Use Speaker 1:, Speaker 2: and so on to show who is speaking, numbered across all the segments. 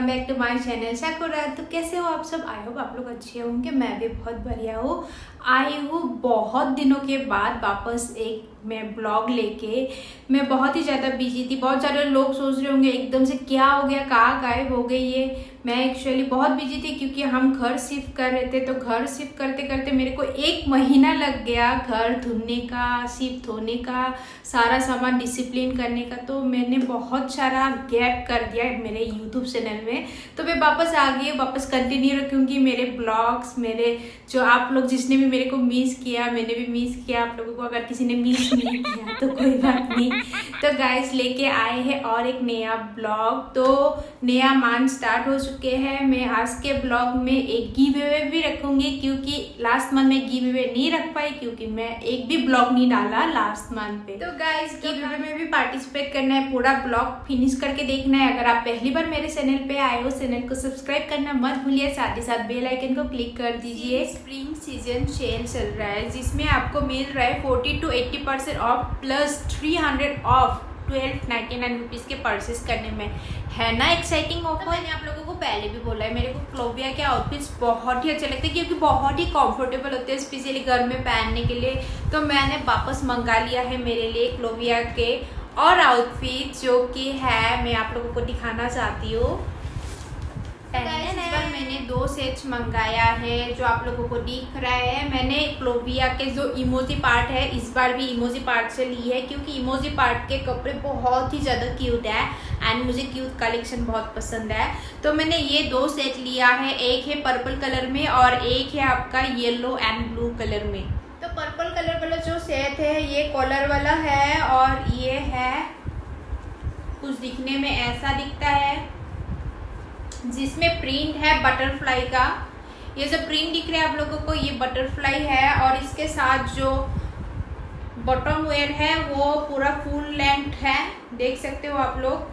Speaker 1: Welcome back to my channel Sakura. तो कैसे हो आप सब? आई होप आप लोग अच्छे होंगे। मैं भी बहुत बढ़िया हूँ। आई हूँ बहुत दिनों के बाद वापस एक मैं ब्लॉग लेके। मैं बहुत ही ज़्यादा बिजी थी। बहुत सारे लोग सोच रहे होंगे एकदम से क्या हो गया, कहाँ गायब हो गई ये। मैं एक्चुअली बहुत बिजी थी क्योंकि हम घर शिफ्ट कर रहे थे। तो घर शिफ्ट करते करते मेरे को 1 महीना लग गया घर धुलने का, शिफ्ट होने का, सारा सामान डिसिप्लिन करने का। तो मैंने बहुत सारा गैप कर दिया मेरे यूट्यूब चैनल में। तो मैं वापस आ गई, वापस कंटिन्यू रखूँगी मेरे ब्लॉग्स। मेरे जो आप लोग जिसने भी मेरे को मिस किया, मैंने भी मिस किया आप लोगों को। अगर किसी ने मिस नहीं किया तो कोई बात नहीं। तो गाइस लेके आए हैं और एक नया ब्लॉग। तो नया मंथ स्टार्ट हो चुके हैं। मैं आज के ब्लॉग में एक गिव अवे भी रखूंगी क्योंकि लास्ट मंथ में गिव अवे नहीं रख पाई क्योंकि मैं एक भी ब्लॉग नहीं डाला लास्ट मंथ पे। तो गाइस गिव अवे में भी पार्टिसिपेट करना है, पूरा ब्लॉग फिनिश करके देखना है। अगर आप पहली बार मेरे चैनल पे आए हो, चैनल को सब्सक्राइब करना मत भूलिए, साथ ही साथ बेल आइकन को क्लिक कर दीजिए। स्प्रिंग सीजन सेल चल रहा है जिसमें आपको मिल रहा है 40 to 80% off plus 300 off 1299 rupees के परचेस करने में। है ना एक्साइटिंग ऑफर। मैंने आप लोगों को पहले भी बोला है, मेरे को क्लोविया के आउटफिट्स बहुत ही अच्छे लगते हैं क्योंकि बहुत ही कंफर्टेबल होते हैं, स्पेशली घर में पहनने के लिए। तो मैंने वापस मंगा लिया है मेरे लिए क्लोविया के और आउटफिट जो कि है मैं आप लोगों को दिखाना चाहती हूँ। इस बार मैंने 2 सेट्स मंगाया है जो आप लोगों को दिख रहा है। मैंने क्लोविया के जो इमोजी पार्ट है इस बार भी इमोजी पार्ट से ली है क्योंकि इमोजी पार्ट के कपड़े बहुत ही ज़्यादा क्यूट है एंड मुझे क्यूट कलेक्शन बहुत पसंद है। तो मैंने ये 2 सेट लिया है, एक है पर्पल कलर में और एक है आपका येलो एंड ब्लू कलर में। तो पर्पल कलर वाला जो सेट है ये कॉलर वाला है और ये है कुछ दिखने में ऐसा दिखता है जिसमें प्रिंट है बटरफ्लाई का। ये जो प्रिंट दिख रहा है आप लोगों को ये बटरफ्लाई है और इसके साथ जो बॉटम वेयर है वो पूरा फुल लेंथ है, देख सकते हो आप लोग।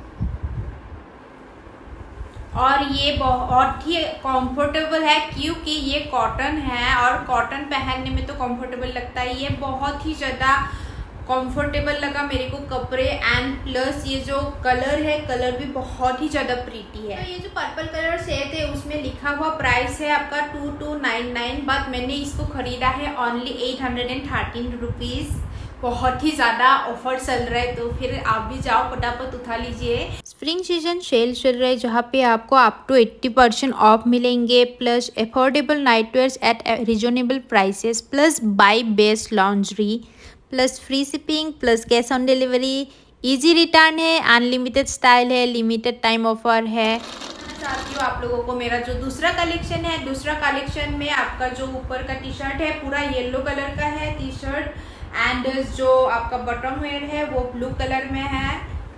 Speaker 1: और ये बहुत ही कंफर्टेबल है क्योंकि ये कॉटन है और कॉटन पहनने में तो कंफर्टेबल लगता है। ये बहुत ही ज़्यादा कंफर्टेबल लगा मेरे को कपड़े एंड प्लस ये जो कलर है कलर भी बहुत ही ज़्यादा प्रीटी है। तो ये जो पर्पल कलर सेट है उसमें लिखा हुआ प्राइस है आपका 2299 बट मैंने इसको खरीदा है ओनली 813 रुपीज़। बहुत ही ज़्यादा ऑफर चल रहा है तो फिर आप भी जाओ फटाफट उठा लीजिए। स्प्रिंग सीजन सेल चल रहा है जहाँ पे आपको अप टू 80% ऑफ मिलेंगे, plus affordable nightwears at reasonable prices, plus buy best laundry, plus free shipping, plus cash on delivery, easy return है, अनलिमिटेड स्टाइल है, लिमिटेड टाइम ऑफर है। चाहती हूँ आप लोगों को मेरा जो दूसरा कलेक्शन है, दूसरा कलेक्शन में आपका जो ऊपर का टी शर्ट है पूरा येलो कलर का है टी शर्ट एंड जो आपका बॉटम वेयर है वो ब्लू कलर में है,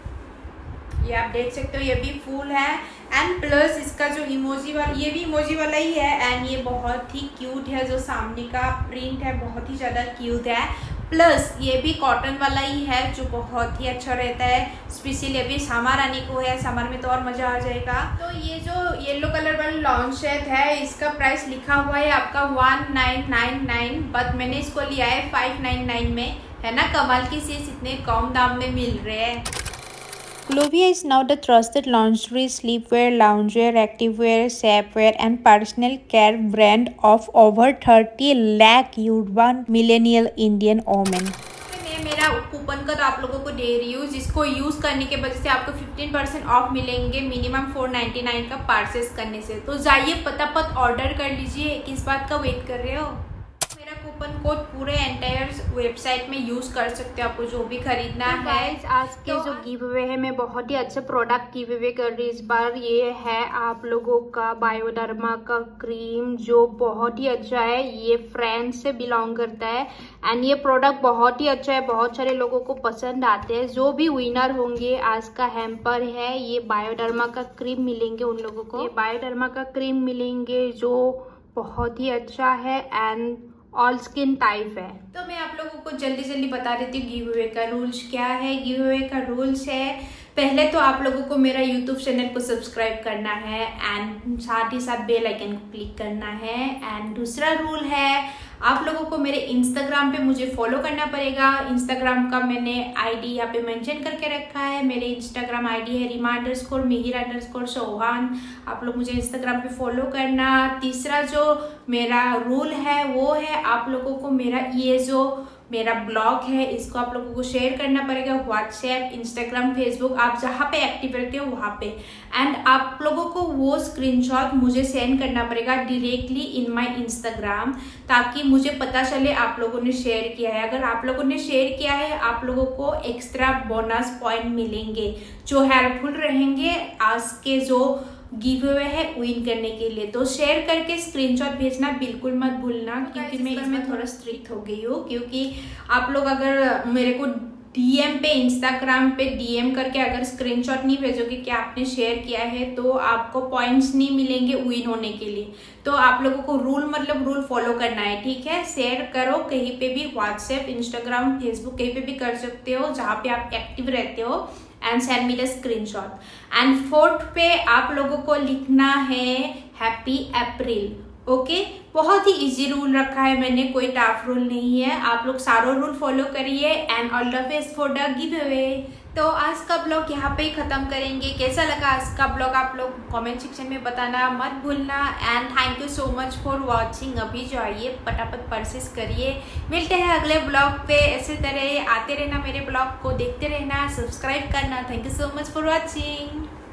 Speaker 1: ये आप देख सकते हो। ये भी फुल है एंड प्लस इसका जो इमोजी वाला ये भी इमोजी वाला ही है एंड ये बहुत ही क्यूट है। जो सामने का प्रिंट है बहुत ही ज़्यादा क्यूट है, प्लस ये भी कॉटन वाला ही है जो बहुत ही अच्छा रहता है। स्पेशली अभी समर आने को है, समर में तो और मज़ा आ जाएगा। तो ये जो येलो कलर वाला लॉन्च सेट है इसका प्राइस लिखा हुआ है आपका 1999 बट मैंने इसको लिया है 599 में। है ना कमाल की चीज़, इतने कम दाम में मिल रहे हैं। Clovia is now the trusted lingerie, sleepwear, loungewear, activewear, shapewear and personal care brand of over 30 lakh urban millennial Indian women. मैं मेरा कूपन कोड आप लोगों को दे रही हूँ जिसको यूज़ करने के वजह से आपको 15% ऑफ मिलेंगे मिनिमम 499 का परचेस करने से। तो जाइए फटाफट ऑर्डर कर लीजिए, किस बात का वेट कर रहे हो। मेरा कूपन कोड पूरे एंटायर वेबसाइट में यूज कर सकते हो, आपको जो भी खरीदना है। आज के जो गिव अवे है मैं बहुत ही अच्छा प्रोडक्ट गिव अवे कर रही हूँ इस बार। ये है आप लोगों का बायोडर्मा का क्रीम जो बहुत ही अच्छा है, ये फ्रांस से बिलोंग करता है एंड ये प्रोडक्ट बहुत ही अच्छा है, बहुत सारे लोगों को पसंद आते हैं। जो भी विनर होंगे आज का हैम्पर है ये बायोडर्मा का क्रीम मिलेंगे उन लोगों को। ये बायोडर्मा का क्रीम मिलेंगे जो बहुत ही अच्छा है एंड ऑल स्किन टाइप है। तो मैं आप लोगों को जल्दी जल्दी बता देती हूँ गिव अवे का रूल्स क्या है। गिव अवे का रूल्स है, पहले तो आप लोगों को मेरा यूट्यूब चैनल को सब्सक्राइब करना है एंड साथ ही साथ बेल आइकन को क्लिक करना है। एंड दूसरा रूल है आप लोगों को मेरे इंस्टाग्राम पे मुझे फॉलो करना पड़ेगा। इंस्टाग्राम का मैंने आईडी यहाँ पे मेंशन करके रखा है। मेरे इंस्टाग्राम आईडी है रीमा_मिहिर_चौहान। आप लोग मुझे इंस्टाग्राम पे फॉलो करना। तीसरा जो मेरा रूल है वो है आप लोगों को मेरा ब्लॉग है इसको आप लोगों को शेयर करना पड़ेगा। व्हाट्सएप, इंस्टाग्राम, फेसबुक, आप जहाँ पे एक्टिव रहते हो वहाँ पे। एंड आप लोगों को वो स्क्रीनशॉट मुझे सेंड करना पड़ेगा डायरेक्टली इन माय इंस्टाग्राम, ताकि मुझे पता चले आप लोगों ने शेयर किया है। अगर आप लोगों ने शेयर किया है आप लोगों को एक्स्ट्रा बोनस पॉइंट मिलेंगे जो हेल्पफुल रहेंगे आज के जो गिव अवे है विन करने के लिए। तो शेयर करके स्क्रीनशॉट भेजना बिल्कुल मत भूलना, क्योंकि मैं इसमें थोड़ा स्ट्रिक्ट हो गई हूँ। क्योंकि आप लोग अगर मेरे को डीएम पे, इंस्टाग्राम पे डीएम करके अगर स्क्रीनशॉट नहीं भेजोगे कि आपने शेयर किया है तो आपको पॉइंट्स नहीं मिलेंगे विन होने के लिए। तो आप लोगों को रूल फॉलो करना है, ठीक है। शेयर करो कहीं पे भी, व्हाट्सएप, इंस्टाग्राम, फेसबुक कहीं पे भी कर सकते हो जहाँ पे आप एक्टिव रहते हो। And send me the screenshot. And 4th पे आप लोगों को लिखना है हैप्पी अप्रैल। ओके, बहुत ही इजी रूल रखा है मैंने, कोई टफ रूल नहीं है। आप लोग सारों रूल फॉलो करिए and all the best for the give away. तो आज का ब्लॉग यहाँ पे ही खत्म करेंगे। कैसा लगा आज का ब्लॉग आप लोग कमेंट सेक्शन में बताना मत भूलना। And thank you so much for watching. अभी जो आइए फटाफट परचेस करिए। मिलते हैं अगले ब्लॉग पे। ऐसे तरह आते रहना, मेरे ब्लॉग को देखते रहना, सब्सक्राइब करना। Thank you so much for watching.